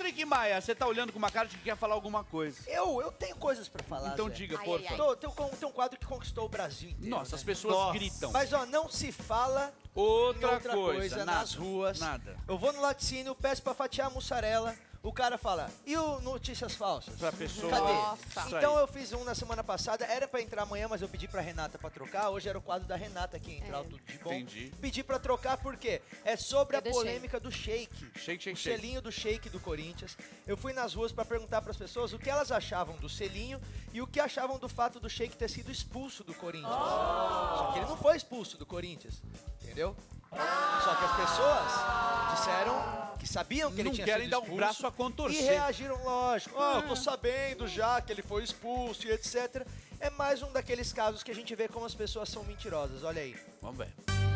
Patrick Maia, você tá olhando com uma cara de que quer falar alguma coisa. Eu tenho coisas pra falar, Então Zé. diga, por favor. Tem um quadro que conquistou o Brasil inteiro. Nossa, né? as pessoas gritam. Mas, ó, não se fala Outra em coisa nada, nas ruas. Nada. Eu vou no laticínio, peço pra fatiar a mussarela. O cara fala, e o Notícias Falsas? Pra pessoa... Cadê? Nossa. Então eu fiz um na semana passada, era pra entrar amanhã, mas eu pedi pra Renata pra trocar. Hoje era o quadro da Renata que ia entrar, o Tudo de Bom. Entendi. Pedi pra trocar porque é sobre a polêmica do Sheik. Shake. O selinho do Sheik do Corinthians. Eu fui nas ruas pra perguntar pras pessoas o que elas achavam do selinho e o que achavam do fato do Sheik ter sido expulso do Corinthians. Só que ele não foi expulso do Corinthians, entendeu? Só que as pessoas disseram que sabiam que ele tinha sido expulso. Não querem dar um braço a contorcer. E reagiram, lógico. Eu tô sabendo já que ele foi expulso e etc. É mais um daqueles casos que a gente vê como as pessoas são mentirosas. Olha aí. Vamos ver.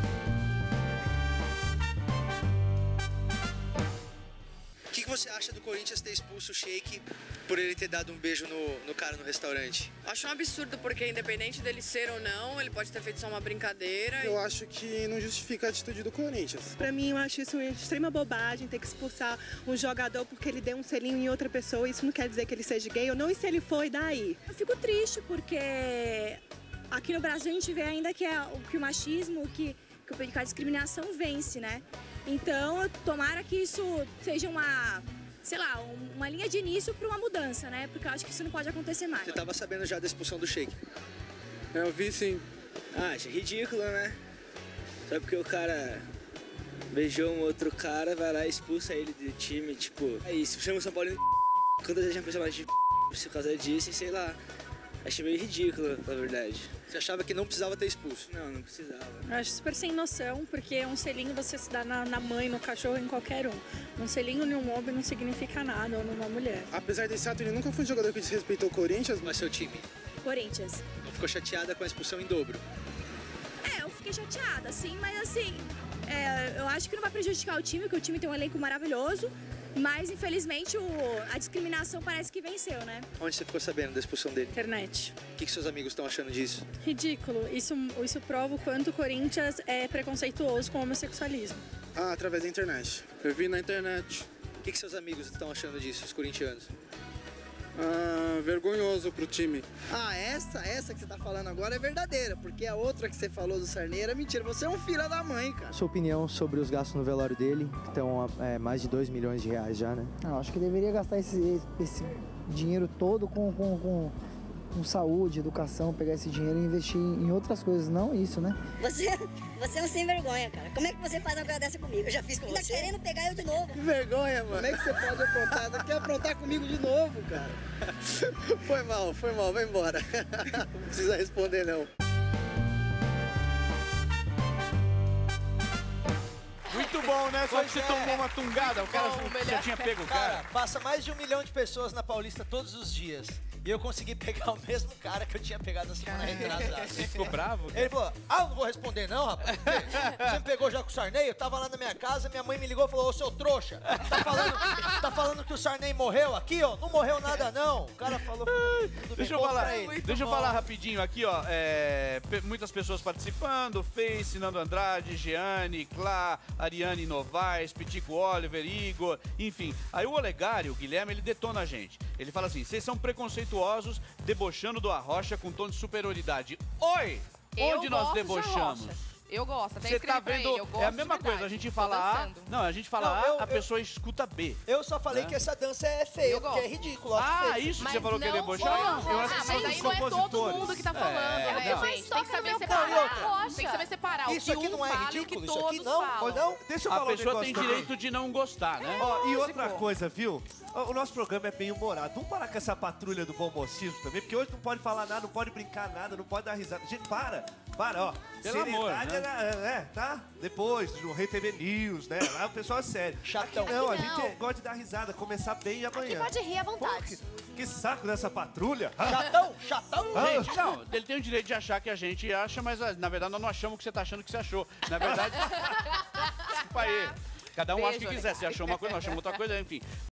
O que você acha do Corinthians ter expulso o Sheik por ele ter dado um beijo no cara no restaurante? Acho um absurdo, porque independente dele ser ou não, ele pode ter feito só uma brincadeira. Eu acho que não justifica a atitude do Corinthians. Pra mim, eu acho isso uma extrema bobagem, ter que expulsar um jogador porque ele deu um selinho em outra pessoa. Isso não quer dizer que ele seja gay ou não, e se ele foi, daí? Eu fico triste porque aqui no Brasil a gente vê ainda que o machismo, que a discriminação vence, né? Então, tomara que isso seja uma linha de início para uma mudança, né? Porque eu acho que isso não pode acontecer mais. Você tava sabendo já da expulsão do Sheik? Eu vi sim. Acho ridículo, né? Só porque o cara beijou um outro cara, vai lá e expulsa ele do time, tipo... É isso, chama o São Paulo quantas vezes já foi chamado de por causa disso, e sei lá. Achei meio ridículo, na verdade. Você achava que não precisava ter expulso? Não precisava. Eu acho super sem noção, porque um selinho você se dá na mãe, no cachorro, em qualquer um. Um selinho em um homem não significa nada, ou numa mulher. Apesar desse ato, ele nunca foi um jogador que desrespeitou o Corinthians. Mas seu time? Corinthians. Não ficou chateada com a expulsão em dobro? Eu fiquei chateada, sim, mas assim, eu acho que não vai prejudicar o time, porque o time tem um elenco maravilhoso. Mas, infelizmente, a discriminação parece que venceu, né? Onde você ficou sabendo da expulsão dele? Internet. O que seus amigos estão achando disso? Ridículo. Isso prova o quanto o Corinthians é preconceituoso com o homossexualismo. Através da internet. Eu vi na internet. O que seus amigos estão achando disso, os corintianos? Vergonhoso pro time. Essa que você tá falando agora é verdadeira, porque a outra que você falou do Sarney é mentira. Você é um filho da mãe, cara. Sua opinião sobre os gastos no velório dele, que estão mais de 2 milhões de reais já, né? Acho que deveria gastar esse dinheiro todo com saúde, educação, pegar esse dinheiro e investir em outras coisas, não isso, né? Você é um sem vergonha, cara. Como é que você faz uma coisa dessa comigo? Eu já fiz com você. Tá querendo pegar eu de novo. Que vergonha, mano. Como é que você pode aprontar? Quer aprontar comigo de novo, cara? Foi mal, vai embora. Não precisa responder, não. Muito bom, né? Só que você tomou uma tungada, o cara já tinha pego o cara. Passa mais de 1 milhão de pessoas na Paulista todos os dias. E eu consegui pegar o mesmo cara que eu tinha pegado na semana retrasada. Ele ficou bravo? Ele falou, eu não vou responder não, rapaz. Você me pegou já com o Sarney? Eu tava lá na minha casa, minha mãe me ligou e falou, ô, seu trouxa, tá falando que o Sarney morreu aqui, ó? Não morreu nada, não. O cara falou, tudo Deixa eu falar rapidinho aqui, ó. Muitas pessoas participando, Face, Nando Andrade, Jeane, Clá, Ariane Novaes, Pitico Oliver, Igor, enfim. Aí o Olegário, o Guilherme, ele detona a gente. Ele fala assim, vocês são preconceituosos, debochando do Arrocha com tom de superioridade. Oi! Onde nós debochamos? Eu gosto, até Você tá vendo? ele, eu gosto É a mesma coisa, a gente fala A. Não, a gente fala A, a pessoa escuta B. Eu só falei que essa dança é feia, porque é ridículo. Isso que você falou que é debochar? Eu acho que mas aí não é todo mundo que tá falando, né, gente? Tem que saber separar. Tem que saber separar isso aqui não é ridículo, isso aqui não. Não, deixa eu falar A pessoa tem direito de não gostar, né? E outra coisa, viu? O nosso programa é bem humorado. Vamos parar com essa patrulha do bom mocismo também, porque hoje não pode falar nada, não pode brincar nada, não pode dar risada. Gente, para, ó. Pelo amor, né? Tá? Depois, no Rei TV News, né? Lá o pessoal é sério. Chatão. Aqui não, a gente gosta de dar risada, começar bem amanhã. Aqui pode rir à vontade. Que saco dessa patrulha. Chatão. Gente, não, ele tem o direito de achar que a gente acha, mas na verdade nós não achamos o que você tá achando que você achou. Na verdade, desculpa aí. Cada um acha o que quiser. Você achou uma coisa, nós achamos outra coisa, enfim.